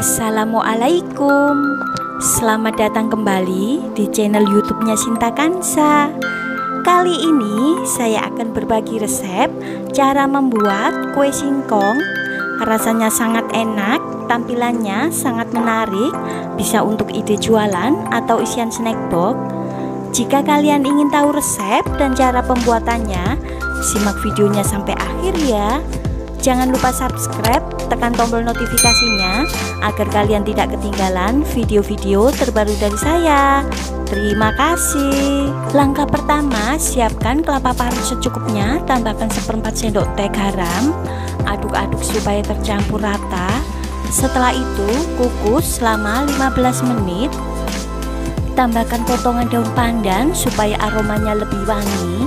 Assalamualaikum. Selamat datang kembali di channel YouTube-nya Sinta Kansa. Kali ini saya akan berbagi resep cara membuat kue singkong. Rasanya sangat enak, tampilannya sangat menarik, bisa untuk ide jualan atau isian snack box. Jika kalian ingin tahu resep dan cara pembuatannya, simak videonya sampai akhir ya. Jangan lupa subscribe, tekan tombol notifikasinya agar kalian tidak ketinggalan video-video terbaru dari saya. Terima kasih. Langkah pertama, siapkan kelapa parut secukupnya, tambahkan 1/4 sendok teh garam, aduk-aduk supaya tercampur rata. Setelah itu, kukus selama 15 menit. Tambahkan potongan daun pandan supaya aromanya lebih wangi.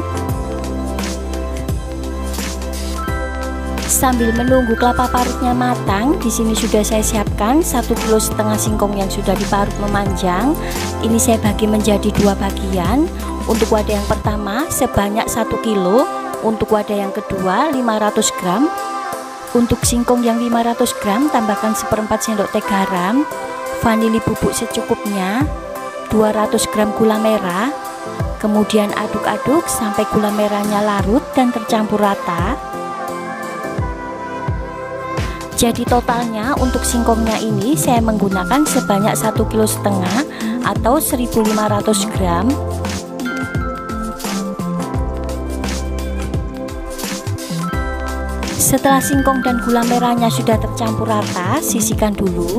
Sambil menunggu kelapa parutnya matang, di sini sudah saya siapkan 1,5 kg singkong yang sudah diparut memanjang. Ini saya bagi menjadi 2 bagian. Untuk wadah yang pertama sebanyak 1 kg, untuk wadah yang kedua 500 gram. Untuk singkong yang 500 gram tambahkan 1/4 sendok teh garam, vanili bubuk secukupnya, 200 gram gula merah. Kemudian aduk-aduk sampai gula merahnya larut dan tercampur rata. Jadi totalnya untuk singkongnya ini saya menggunakan sebanyak 1,5 kg atau 1.500 gram. Setelah singkong dan gula merahnya sudah tercampur rata, sisihkan dulu.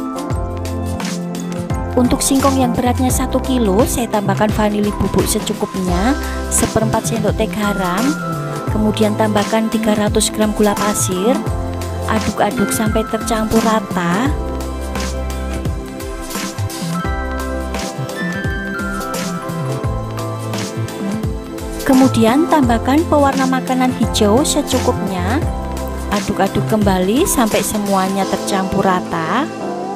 Untuk singkong yang beratnya 1 kg, saya tambahkan vanili bubuk secukupnya, 1/4 sendok teh garam, kemudian tambahkan 300 gram gula pasir. Aduk-aduk sampai tercampur rata. Kemudian tambahkan pewarna makanan hijau secukupnya. Aduk-aduk kembali sampai semuanya tercampur rata.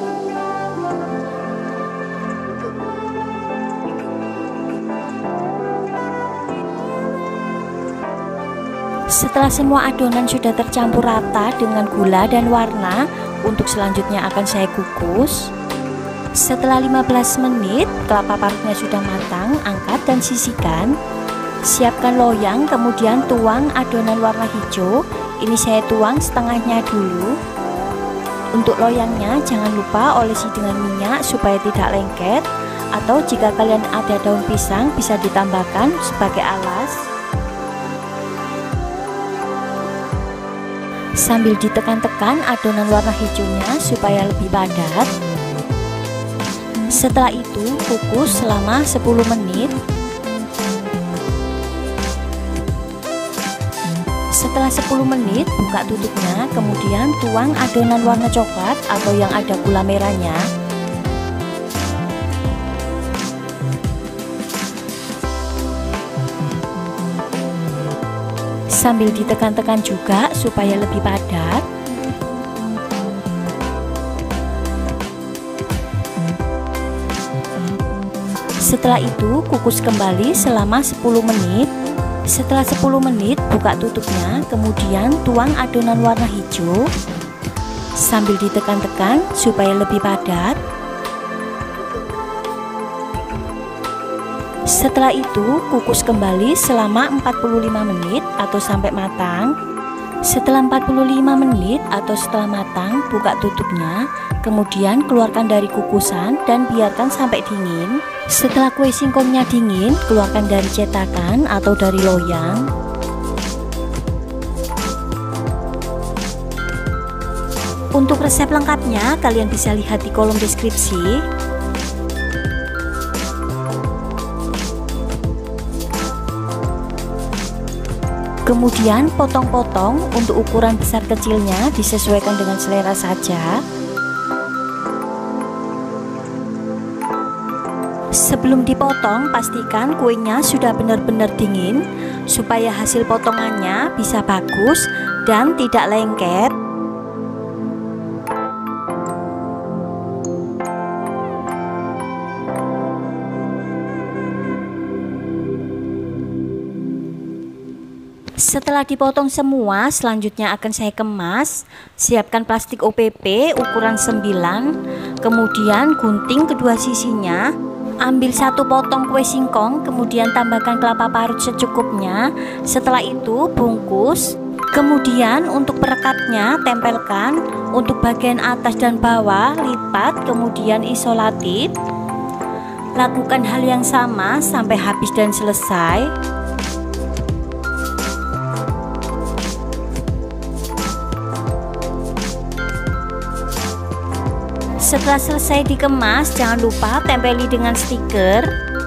Setelah semua adonan sudah tercampur rata dengan gula dan warna, untuk selanjutnya akan saya kukus. Setelah 15 menit kelapa parutnya sudah matang, angkat dan sisihkan. Siapkan loyang, kemudian tuang adonan warna hijau. Ini saya tuang setengahnya dulu. Untuk loyangnya jangan lupa olesi dengan minyak supaya tidak lengket, atau jika kalian ada daun pisang bisa ditambahkan sebagai alas. Sambil ditekan-tekan adonan warna hijaunya supaya lebih padat. Setelah itu kukus selama 10 menit. Setelah 10 menit buka tutupnya, kemudian tuang adonan warna coklat atau yang ada gula merahnya. Sambil ditekan-tekan juga supaya lebih padat. Setelah itu kukus kembali selama 10 menit. Setelah 10 menit buka tutupnya, kemudian tuang adonan warna hijau. Sambil ditekan-tekan supaya lebih padat. Setelah itu kukus kembali selama 45 menit atau sampai matang. Setelah 45 menit atau setelah matang, buka tutupnya, kemudian keluarkan dari kukusan dan biarkan sampai dingin. Setelah kue singkongnya dingin, keluarkan dari cetakan atau dari loyang. Untuk resep lengkapnya kalian bisa lihat di kolom deskripsi. Kemudian potong-potong, untuk ukuran besar kecilnya disesuaikan dengan selera saja. Sebelum dipotong, pastikan kuenya sudah benar-benar dingin supaya hasil potongannya bisa bagus dan tidak lengket. Setelah dipotong semua, selanjutnya akan saya kemas. Siapkan plastik OPP ukuran 9, kemudian gunting kedua sisinya. Ambil 1 potong kue singkong, kemudian tambahkan kelapa parut secukupnya. Setelah itu bungkus. Kemudian untuk perekatnya tempelkan. Untuk bagian atas dan bawah lipat, kemudian isolatif. Lakukan hal yang sama sampai habis dan selesai. Setelah selesai dikemas, jangan lupa tempeli dengan stiker.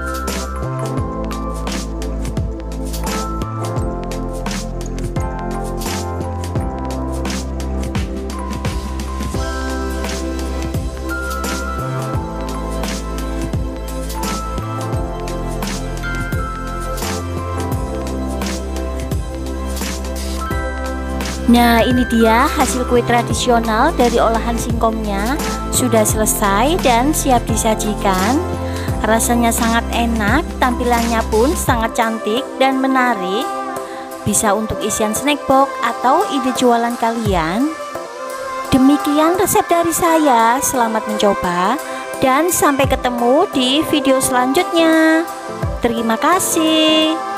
Nah, ini dia hasil kue tradisional dari olahan singkongnya. Sudah selesai dan siap disajikan. Rasanya sangat enak, tampilannya pun sangat cantik dan menarik. Bisa untuk isian snack box atau ide jualan kalian. Demikian resep dari saya. Selamat mencoba dan sampai ketemu di video selanjutnya. Terima kasih.